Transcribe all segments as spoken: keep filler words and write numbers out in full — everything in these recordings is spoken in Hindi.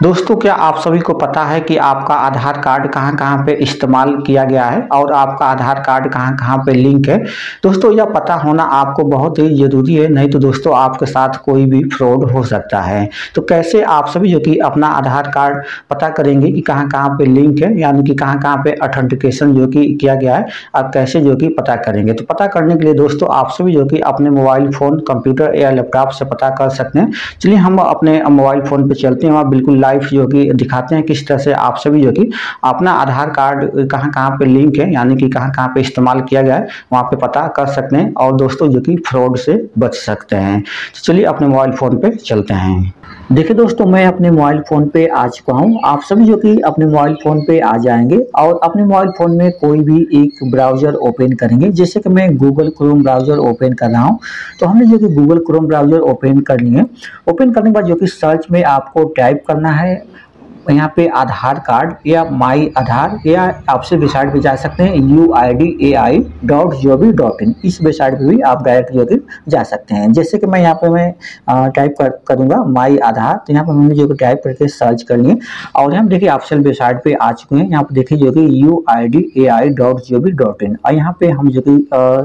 दोस्तों, क्या आप सभी को पता है कि आपका आधार कार्ड कहां-कहां पे इस्तेमाल किया गया है और आपका आधार कार्ड कहां-कहां पे लिंक है। दोस्तों, यह पता होना आपको बहुत ही ज़रूरी है, नहीं तो दोस्तों आपके साथ कोई भी फ्रॉड हो सकता है। तो कैसे आप सभी जो कि अपना आधार कार्ड पता करेंगे कि कहां-कहां पे लिंक है, यानी कि कहां-कहां पे ऑथेंटिकेशन जो कि किया गया है, आप कैसे जो कि पता करेंगे। तो पता करने के लिए दोस्तों आप सभी जो कि अपने मोबाइल फ़ोन, कंप्यूटर या लैपटॉप से पता कर सकते हैं। चलिए हम अपने मोबाइल फ़ोन पे चलते हैं, वहाँ बिल्कुल लाइव जो कि दिखाते हैं किस तरह से आप सभी जो कि अपना आधार कार्ड कहाँ-कहाँ पे लिंक है, यानी कि कहाँ-कहाँ पे इस्तेमाल किया गया है, वहाँ पे पता कर सकते हैं और दोस्तों जो कि फ्रॉड से बच सकते हैं। तो चलिए अपने मोबाइल फ़ोन पे चलते हैं। देखिए दोस्तों, मैं अपने मोबाइल फ़ोन पे आ चुका हूँ। आप सभी जो कि अपने मोबाइल फ़ोन पे आ जाएंगे और अपने मोबाइल फ़ोन में कोई भी एक ब्राउज़र ओपन करेंगे। जैसे कि मैं गूगल क्रोम ब्राउज़र ओपन कर रहा हूँ, तो हमने जो कि गूगल क्रोम ब्राउज़र ओपन कर लिए। ओपन करने के बाद जो कि सर्च में आपको टाइप करना है यहाँ पे आधार कार्ड या माई आधार, या आपसे वेबसाइट पे जा सकते हैं U I D A I dot G O V dot in. इस वेबसाइट पे भी आप डायरेक्ट जो कि जा सकते हैं। जैसे कि मैं यहाँ पे मैं टाइप कर करूँगा माई आधार, तो यहाँ पे मैंने जो कि टाइप करके सर्च कर लिए और यहाँ पे देखिए ऑफिशियल वेबसाइट पे आ चुके हैं। यहाँ पे देखिए जो कि U I D A I dot G O V dot in, और यहाँ पे हम जो कि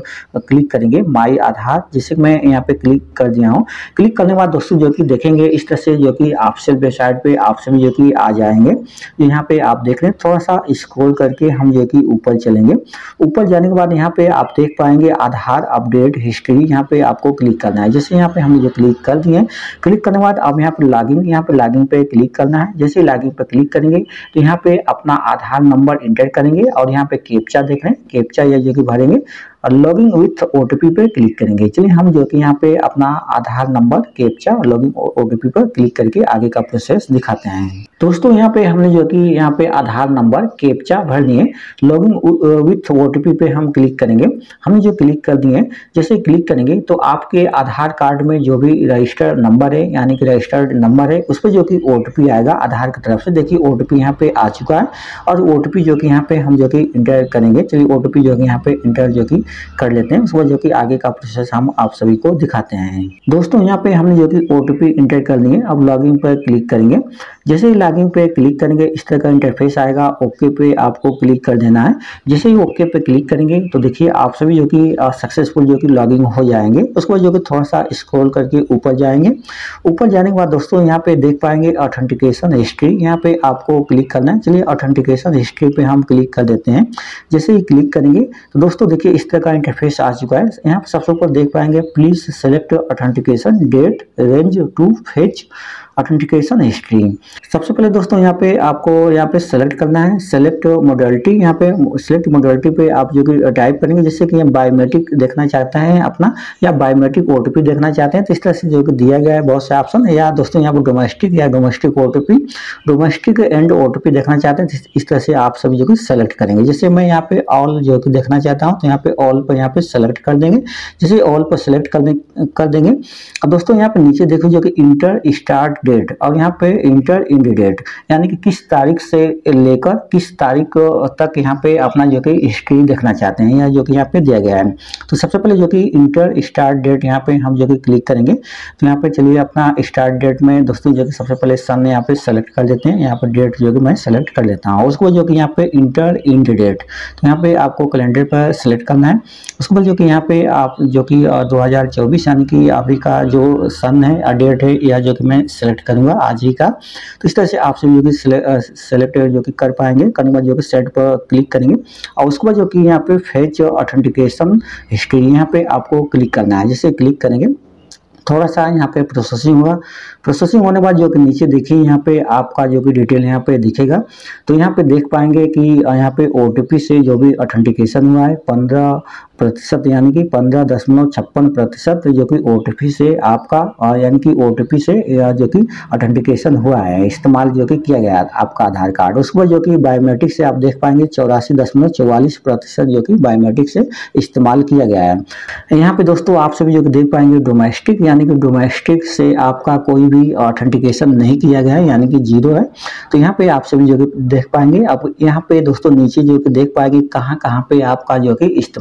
क्लिक करेंगे माई आधार। जैसे कि मैं यहाँ पे क्लिक कर दिया हूँ। क्लिक करने के बाद दोस्तों जो कि देखेंगे इस तरह से जो कि ऑफिशियल वेबसाइट पे आप सभी जो कि जाएंगे। यहाँ पे आप देख रहे हैं, थोड़ा सा स्क्रॉल करके हम जो कि ऊपर चलेंगे। ऊपर जाने के बाद यहाँ पे आप देख पाएंगे आधार अपडेट हिस्ट्री, यहाँ पे आपको क्लिक करना है। जैसे यहाँ पे हमने जो क्लिक कर दिए, क्लिक करने के बाद अब यहाँ पे लॉगिन, यहाँ पे लॉगिन पे क्लिक करना है। जैसे लॉगिन पे क्लिक करेंगे तो यहाँ पे अपना आधार नंबर इंटर करेंगे और यहाँ पे कैप्चा देख रहे हैं, कैप्चा या जो कि भरेंगे और लॉगिन विथ ओटीपी पे क्लिक करेंगे। चलिए हम जो कि यहाँ पे अपना आधार नंबर कैप्चा और लॉगिन ओटीपी पर क्लिक करके आगे का प्रोसेस दिखाते हैं। दोस्तों यहाँ पे हमने जो कि यहाँ पे आधार नंबर कैप्चा भर दिए, लॉगिन विथ ओटीपी पे हम क्लिक करेंगे। हमने जो क्लिक कर दिए, जैसे क्लिक करेंगे तो आपके आधार कार्ड में जो भी रजिस्टर्ड नंबर है, यानी कि रजिस्टर्ड नंबर है, उस पर जो कि ओटीपी आएगा आधार की तरफ से। देखिए ओटीपी यहाँ पे आ चुका है और ओटीपी जो कि यहाँ पे हम जो कि इंटर करेंगे। चलिए ओटीपी जो कि यहाँ पे इंटर जो कि कर लेते हैं, उसको जो कि आगे का प्रोसेस हम आप सभी को दिखाते हैं। दोस्तों यहाँ पे हमने जो कि ओटीपी इंटर कर लिए, अब लॉगिन पर क्लिक करेंगे। जैसे ही लॉगिन पे क्लिक करेंगे इस तरह का इंटरफेस आएगा। ओके पे आपको क्लिक कर देना है। जैसे ही ओके पे क्लिक करेंगे तो देखिए आप सभी जो कि सक्सेसफुल जो कि लॉगिन हो जाएंगे। उसको जो कि थोड़ा सा स्क्रॉल करके ऊपर जाएंगे। ऊपर जाने के बाद दोस्तों यहाँ पे देख पाएंगे ऑथेंटिकेशन हिस्ट्री, यहाँ पे आपको क्लिक करना है। चलिए ऑथेंटिकेशन हिस्ट्री पे हम क्लिक कर देते हैं। जैसे ही क्लिक करेंगे तो दोस्तों देखिए इस तरह का इंटरफेस आ चुका है। यहाँ पे सबसे ऊपर देख पाएंगे please select authentication date range to fetch authentication history. सबसे पहले दोस्तों यहाँ पे आपको यहाँ पे सेलेक्ट करना है सेलेक्ट मॉडलिटी। यहाँ पे सेलेक्ट मॉडलिटी पे आप जो कि टाइप करेंगे, जैसे कि बायोमेट्रिक देखना चाहते हैं अपना, या बायोमेट्रिक ओटीपी देखना चाहते हैं, तो इस तरह से जो कि दिया गया है बहुत से ऑप्शन। या दोस्तों यहाँ पर डोमेस्टिक या domestic OTP, domestic and OTP देखना चाहते हैं, इस तरह से आप सभी जो कि सेलेक्ट करेंगे। जैसे मैं यहाँ पे ऑल जो कि देखना चाहता हूँ, तो यहाँ पे ऑल पर यहाँ पे सेलेक्ट कर देंगे। जैसे ऑल पर सेलेक्ट कर दे कर देंगे अब दोस्तों यहाँ पे नीचे देखो जो कि इंटर स्टार्ट डेट, और यहाँ पे इंटर इंड डेट, यानी कि किस तारीख से लेकर किस तारीख तक यहाँ पे अपना जो कि हिस्ट्री देखना चाहते हैं, या जो कि यहाँ पे दिया गया है। तो सबसे पहले जो कि इंटर स्टार्ट डेट यहाँ पे हम जो कि क्लिक करेंगे। तो यहाँ पे चलिए अपना स्टार्ट डेट में दोस्तों जो कि सबसे पहले सन यहाँ पे सेलेक्ट कर देते हैं। यहाँ पे डेट जो कि मैं सेलेक्ट कर लेता हूँ। उसको जो कि यहाँ पे इंटर इंड डेट, तो यहाँ पे आपको कैलेंडर पर सेलेक्ट करना है। उसके बाद जो कि यहाँ पे आप जो कि दो हज़ार चौबीस यानी कि अभी का जो सन है डेट है, या जो कि मैं सेलेक्ट करूंगा आज ही का। तो इस तरह से आप जो कि सेलेक्ट जो कि कर पाएंगे। करने के बाद जो कि सेट पर क्लिक करेंगे और उसके बाद जो कि यहाँ पे फेच ऑथेंटिकेशन हिस्ट्री, यहाँ पे आपको क्लिक करना है। जैसे क्लिक करेंगे थोड़ा सा यहाँ पे प्रोसेसिंग होगा। प्रोसेसिंग होने के बाद जो कि नीचे देखिए यहाँ पे आपका जो कि डिटेल यहाँ पे दिखेगा। तो यहाँ पे देख पाएंगे कि यहाँ पे ओटीपी से जो भी ऑथेंटिकेशन हुआ है पंद्रह प्रतिशत, यानी कि पंद्रह दशमलव छप्पन प्रतिशत जो कि ओटीपी से आपका यानी कि ओटीपी से या जो कि ऑथेंटिकेशन हुआ है, इस्तेमाल जो कि किया गया है आपका आधार कार्ड। उसके बाद जो कि बायोमेट्रिक से आप देख पाएंगे चौरासी दशमलव चौवालीस प्रतिशत जो कि बायोमेट्रिक से इस्तेमाल किया गया है। यहाँ पे दोस्तों आप सभी जो कि देख पाएंगे डोमेस्टिक, यानी कि डोमेस्टिक से आपका कोई भी ऑथेंटिकेशन नहीं किया गया है, यानी कि जीरो है। तो यहाँ पे आप सभी जो कि देख पाएंगे। अब यहाँ पे दोस्तों नीचे जो कि देख पाएंगे कहाँ कहाँ पे आपका जो कि इस्तेमाल किया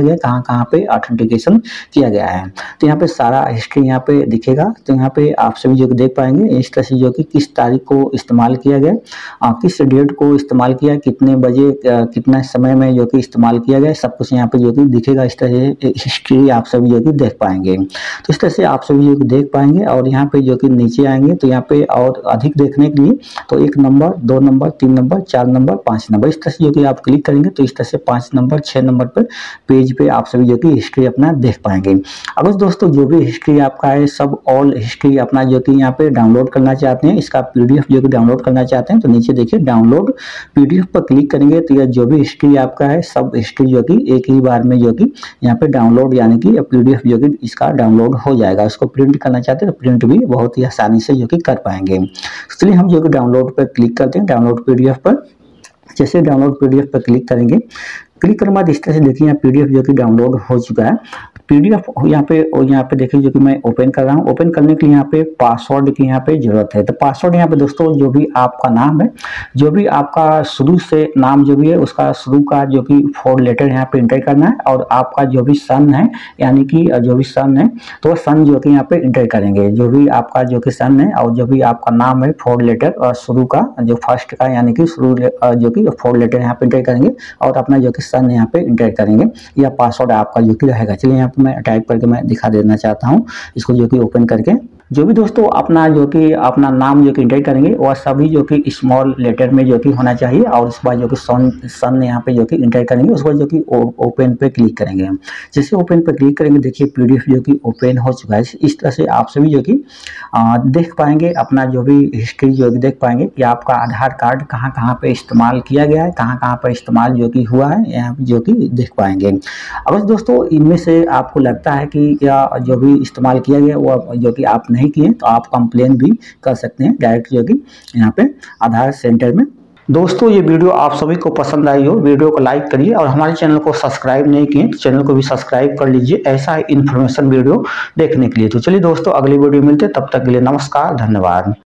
गया, कहाँ कहाँ पे ऑथेंटिकेशन किया गया है। तो यहाँ पे सारा हिस्ट्री यहाँ पे दिखेगा। तो यहाँ पे आप सभी जो देख पाएंगे इस तरह से जो कि किस तारीख को इस्तेमाल किया गया, आ, किस डेट को इस्तेमाल किया, कितने बजे आ, कितना समय में जो कि इस्तेमाल किया गया, सब कुछ यहाँ पे जो कि दिखेगा। इस तरह से हिस्ट्री आप सभी जो कि देख पाएंगे। तो इस तरह से आप सभी जो कि देख पाएंगे। और यहाँ पे जो कि नीचे आएंगे तो यहाँ पे और अधिक देखने के लिए तो एक नंबर, दो नंबर, तीन नंबर, चार नंबर, पाँच नंबर, इस तरह से जो कि आप क्लिक करेंगे तो इस तरह से पाँच नंबर, छः नंबर पर पेज पे आप सभी जो कि हिस्ट्री अपना देख पाएंगे। अब दोस्तों जो भी हिस्ट्री आपका है सब ऑल हिस्ट्री अपना जो कि यहाँ पे डाउनलोड करना चाहते हैं, इसका पीडीएफ जो कि डाउनलोड करना चाहते हैं तो नीचे देखिए डाउनलोड पीडीएफ पर क्लिक करेंगे तो यह जो भी हिस्ट्री आपका है सब हिस्ट्री जो कि एक ही बार में जो कि यहाँ पे डाउनलोड यानी कि पीडीएफ जो कि इसका डाउनलोड हो जाएगा। उसको प्रिंट करना चाहते हैं तो प्रिंट भी बहुत ही आसानी से जो कि कर पाएंगे। चलिए हम जो कि डाउनलोड पर क्लिक करते हैं, डाउनलोड पीडीएफ पर। जैसे डाउनलोड पीडीएफ पर क्लिक करेंगे, क्लिक करने बाद इस तरह से देखिए यहाँ पीडीएफ जो कि डाउनलोड हो चुका है। पीडीएफ यहाँ पे और यहाँ पे देखिए जो कि मैं ओपन कर रहा हूँ। ओपन करने के लिए यहाँ पे पासवर्ड की यहाँ पे जरूरत है। तो पासवर्ड यहाँ पे दोस्तों जो भी आपका नाम है, जो भी आपका शुरू से नाम जो भी है उसका शुरू का जो कि फोर लेटर यहाँ पे इंटर करना है। और आपका जो भी सन है यानी कि जो भी सन है तो सन जो कि यहाँ पे इंटर करेंगे। जो भी आपका जो कि सन है और जो भी आपका नाम है फोर लेटर और शुरू का जो फर्स्ट का यानी कि शुरू जो कि फोर लेटर यहाँ पे इंटर करेंगे और अपना जो कि सन यहाँ पे इंटर करेंगे। यह पासवर्ड आपका जो कि रहेगा। चलिए यहाँ पे मैं टाइप करके मैं दिखा देना चाहता हूँ इसको जो कि ओपन करके। जो भी दोस्तों अपना जो कि अपना नाम जो कि इंटर करेंगे वह सभी जो कि स्मॉल लेटर में जो कि होना चाहिए। और उसके बाद जो कि सन सन यहाँ पे जो कि इंटर करेंगे, उसके बाद जो कि ओपन पे क्लिक करेंगे। जैसे ओपन पे क्लिक करेंगे देखिए पीडीएफ जो कि ओपन हो चुका है। इस तरह से आप सभी जो कि देख पाएंगे अपना जो भी हिस्ट्री जो कि देख पाएंगे कि आपका आधार कार्ड कहाँ कहाँ पे इस्तेमाल किया गया है, कहाँ कहाँ पर इस्तेमाल जो कि हुआ है यहाँ जो कि देख पाएंगे। अगर दोस्तों इनमें से आपको लगता है कि या जो भी इस्तेमाल किया गया वो जो कि आप नहीं किए तो आप कंप्लेन भी कर सकते हैं डायरेक्ट जो कि यहाँ पे आधार सेंटर में। दोस्तों ये वीडियो आप सभी को पसंद आई हो, वीडियो को लाइक करिए और हमारे चैनल को सब्सक्राइब नहीं किए तो चैनल को भी सब्सक्राइब कर लीजिए ऐसा इन्फॉर्मेशन वीडियो देखने के लिए। तो चलिए दोस्तों अगली वीडियो मिलते हैं, तब तक के लिए नमस्कार, धन्यवाद।